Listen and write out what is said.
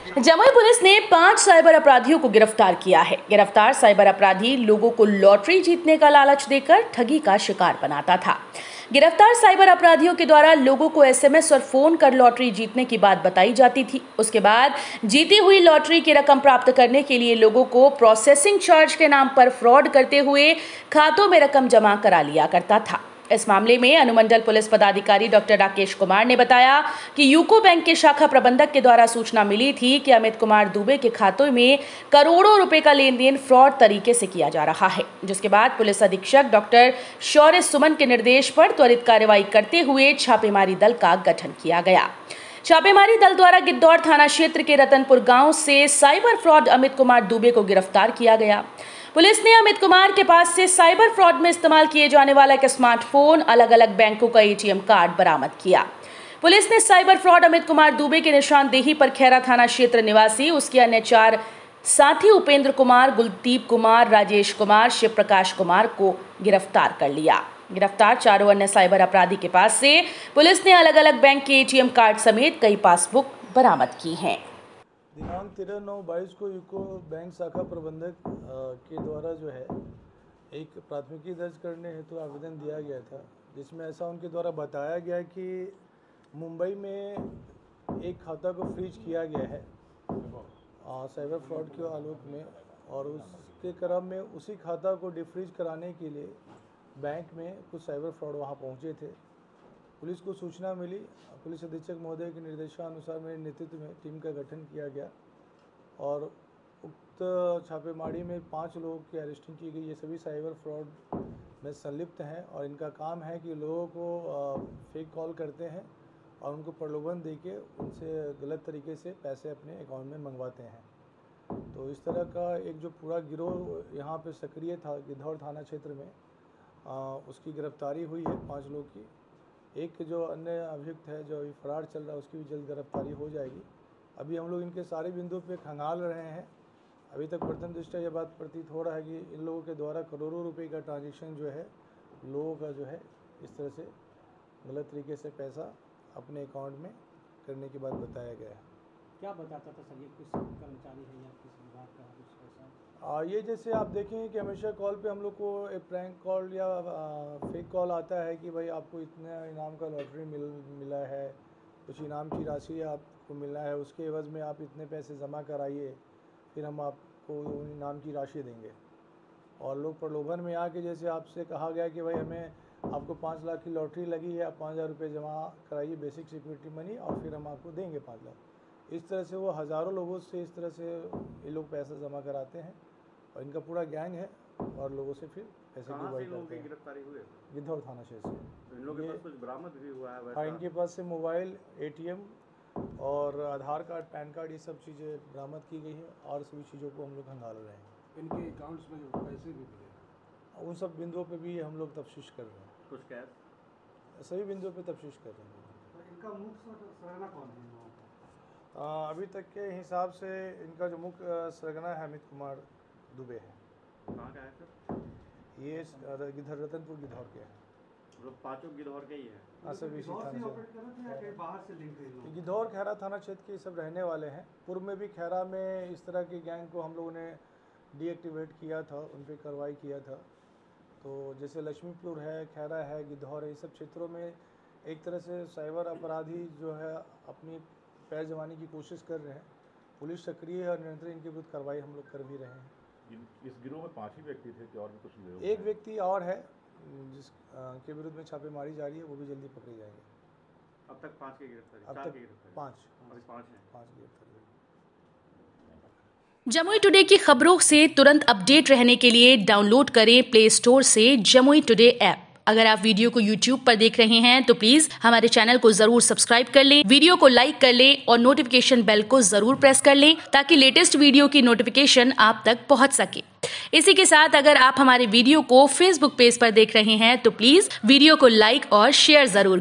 Jamui police ने 5 cyber अपराधियों को गिरफ्तार किया है। गिरफ्तार साइबर अपराधी लोगों को लॉटरी जीतने का लालच देकर ठगी का शिकार बनाता था। गिरफ्तार साइबर अपराधियों के द्वारा लोगों को एसएमएस और फोन कर लॉटरी जीतने की बात बताई जाती थी। उसके बाद जीती हुई लॉटरी की रकम प्राप्त करने के लिए लोगों को प्रोसेसिंग चार्ज के नाम पर फ्रॉड करते हुए खातों में रकम जमा करा लिया करता था। इस मामले में अनुमंडल पुलिस पदाधिकारी डॉक्टर राकेश कुमार ने बताया कि यूको बैंक के शाखा प्रबंधक के द्वारा सूचना मिली थी कि अमित कुमार दुबे के खातों में करोड़ों रुपए का लेन देन फ्रॉड तरीके से किया जा रहा है, जिसके बाद पुलिस अधीक्षक डॉक्टर शौर्य सुमन के निर्देश पर त्वरित कार्रवाई करते हुए छापेमारी दल का गठन किया गया। छापेमारी दल द्वारा गिद्धौर थाना क्षेत्र के रतनपुर गांव से साइबर फ्रॉड अमित कुमार दुबे को गिरफ्तार किया गया। पुलिस ने अमित कुमार के पास से साइबर फ्रॉड में इस्तेमाल किए जाने वाला एक स्मार्टफोन, अलग अलग बैंकों का एटीएम कार्ड बरामद किया। पुलिस ने साइबर फ्रॉड अमित कुमार दुबे की निशानदेही पर खैरा थाना क्षेत्र निवासी उसके अन्य 4 साथी उपेंद्र कुमार, गुलदीप कुमार, राजेश कुमार, शिव प्रकाश कुमार को गिरफ्तार कर लिया। गिरफ्तार चारों अन्य साइबर अपराधी के पास से पुलिस ने अलग अलग बैंक के एटीएम कार्ड समेत कई पासबुक बरामद की हैं। दिनांक 13/9/22 को यूको बैंक शाखा प्रबंधक के द्वारा जो है एक प्राथमिकी दर्ज करने हेतु आवेदन दिया गया था, जिसमें ऐसा उनके द्वारा बताया गया कि मुंबई में एक खाता को फ्रीज किया गया है साइबर फ्रॉड के आलोक में, और उसके क्रम में उसी खाता को डिफ्रीज कराने के लिए बैंक में कुछ साइबर फ्रॉड वहां पहुंचे थे। पुलिस को सूचना मिली। पुलिस अधीक्षक महोदय के निर्देशानुसार मेरे नेतृत्व में टीम का गठन किया गया और उक्त छापेमारी में 5 लोगों की अरेस्टिंग की गई। ये सभी साइबर फ्रॉड में संलिप्त हैं और इनका काम है कि लोगों को फेक कॉल करते हैं और उनको प्रलोभन देके उनसे गलत तरीके से पैसे अपने अकाउंट में मंगवाते हैं। तो इस तरह का एक जो पूरा गिरोह यहाँ पे सक्रिय था गिद्धौर थाना क्षेत्र में, उसकी गिरफ्तारी हुई है 5 लोग की। एक जो अन्य अभियुक्त है जो अभी फरार चल रहा है, उसकी भी जल्द गिरफ्तारी हो जाएगी। अभी हम लोग इनके सारे बिंदुओं पे खंगाल रहे हैं। अभी तक प्रथम दृष्टया यह बात प्रतीत हो रहा है कि इन लोगों के द्वारा करोड़ों रुपए का ट्रांजैक्शन जो है लोगों का जो है इस तरह से गलत तरीके से पैसा अपने अकाउंट में करने की बात बताया गया है। क्या बताता था सर, ये किस कर्मचारी है या किस विभाग का है, कुछ ऐसा? ये जैसे आप देखेंगे कि हमेशा कॉल पे हम लोग को एक प्रैंक कॉल या फेक कॉल आता है कि भाई आपको इतना इनाम का लॉटरी मिला है, कुछ इनाम की राशि आपको मिला है, उसके एवज में आप इतने पैसे जमा कराइए, फिर हम आपको इनाम की राशि देंगे। और लोग प्रलोभन में आके जैसे आपसे कहा गया कि भाई हमें आपको 5 लाख की लॉटरी लगी है, आप 5000 रुपये जमा कराइए बेसिक सिक्योरिटी मनी और फिर हम आपको देंगे 5 लाख। इस तरह से वो हज़ारों लोगों से इस तरह से ये लोग पैसा जमा कराते हैं और इनका पूरा गैंग है और लोगों से फिर पैसे की गिरफ्तारी हुई है गिद्धौर थाना क्षेत्र से। तो इन लोगों के पास कुछ बरामद भी हुआ है? हाँ, इनके पास से मोबाइल, एटीएम और आधार कार्ड, पैन कार्ड, ये सब चीज़ें बरामद की गई हैं और सभी चीज़ों को हम लोग खंगाल रहे हैं। इनके अकाउंट्स में पैसे भी मिले, उन सब बिंदुओं पे भी हम लोग तफ्तीश कर रहे हैं। कुछ कैश, सभी बिंदुओं पे तफ्तीश कर रहे हैं। तो इनका मुख्य सरगना कौन है? अभी तक के हिसाब से इनका जो मुख्य सरगना है अमित कुमार दुबे है। कहाँ का है सर? ये रतनपुर गिद्धौर के हैं। लोग 5 गिद्धौर के ही है? हाँ, सब इसी थाना से बाहर से लिंक है। गिद्धौर खैरा थाना क्षेत्र के सब रहने वाले हैं। पूर्व में भी खैरा में इस तरह के गैंग को हम लोगों ने डीएक्टिवेट किया था, उन पर कार्रवाई किया था। तो जैसे लक्ष्मीपुर है, खैरा है, गिद्धौर है, ये सब क्षेत्रों में एक तरह से साइबर अपराधी जो है अपनी पैर जमाने की कोशिश कर रहे हैं। पुलिस सक्रिय है और निरंतर इनके विरुद्ध कार्रवाई हम लोग कर भी रहे हैं। इस गिरोह में 5 ही व्यक्ति थे कि और भी कुछ लोग? एक व्यक्ति और है जिसके विरुद्ध में छापेमारी जारी है, वो भी जल्दी पकड़े जाएंगे। अब तक 5 की गिरफ्तारी? अब तक 5 गिरफ्तारी। जमुई टुडे की खबरों से तुरंत अपडेट रहने के लिए डाउनलोड करें प्ले स्टोर से जमुई टुडे ऐप। अगर आप वीडियो को YouTube पर देख रहे हैं तो प्लीज हमारे चैनल को जरूर सब्सक्राइब कर लें, वीडियो को लाइक कर लें और नोटिफिकेशन बेल को जरूर प्रेस कर लें ताकि लेटेस्ट वीडियो की नोटिफिकेशन आप तक पहुंच सके। इसी के साथ अगर आप हमारे वीडियो को Facebook पेज पर देख रहे हैं तो प्लीज वीडियो को लाइक और शेयर जरूर